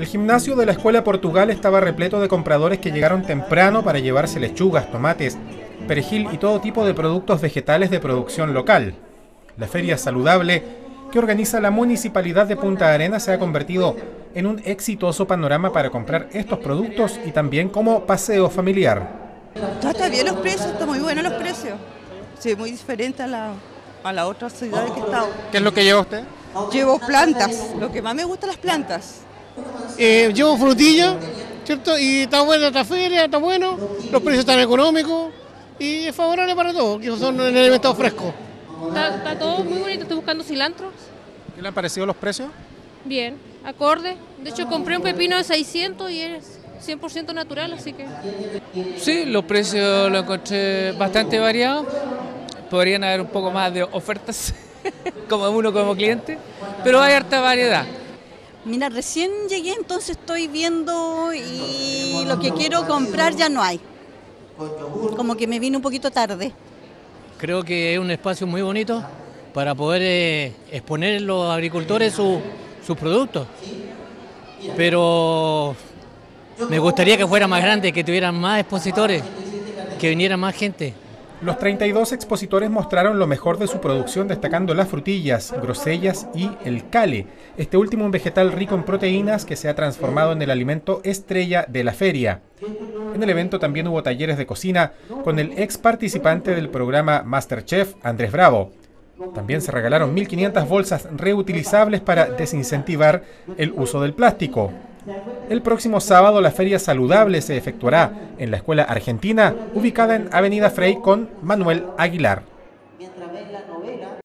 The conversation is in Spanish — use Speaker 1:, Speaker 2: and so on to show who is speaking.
Speaker 1: El gimnasio de la Escuela Portugal estaba repleto de compradores que llegaron temprano para llevarse lechugas, tomates, perejil y todo tipo de productos vegetales de producción local. La feria saludable que organiza la Municipalidad de Punta Arenas se ha convertido en un exitoso panorama para comprar estos productos y también como paseo familiar.
Speaker 2: Está bien los precios, está muy buenos los precios. Sí, muy diferente a la otra ciudad que he estado.
Speaker 1: ¿Qué es lo que lleva usted?
Speaker 2: Llevo plantas, lo que más me gusta las plantas.
Speaker 3: Llevo frutilla, ¿cierto? Y está buena esta feria, está bueno, los precios están económicos y es favorable para todos, que son en alimentos frescos.
Speaker 4: Está todo muy bonito, estoy buscando cilantro.
Speaker 1: ¿Qué le han parecido los precios?
Speaker 4: Bien, acorde. De hecho compré un pepino de 600 y es 100% natural, así que...
Speaker 5: Sí, los precios los encontré bastante variados. Podrían haber un poco más de ofertas, como uno como cliente, pero hay harta variedad.
Speaker 6: Mira, recién llegué, entonces estoy viendo y lo que quiero comprar ya no hay. Como que me vine un poquito tarde.
Speaker 7: Creo que es un espacio muy bonito para poder exponer los agricultores sus productos. Pero me gustaría que fuera más grande, que tuvieran más expositores, que viniera más gente.
Speaker 1: Los 32 expositores mostraron lo mejor de su producción, destacando las frutillas, grosellas y el cale, este último un vegetal rico en proteínas que se ha transformado en el alimento estrella de la feria. En el evento también hubo talleres de cocina con el ex participante del programa MasterChef, Andrés Bravo. También se regalaron 1.500 bolsas reutilizables para desincentivar el uso del plástico. El próximo sábado la feria saludable se efectuará en la Escuela Argentina, ubicada en Avenida Frey con Manuel Aguilar.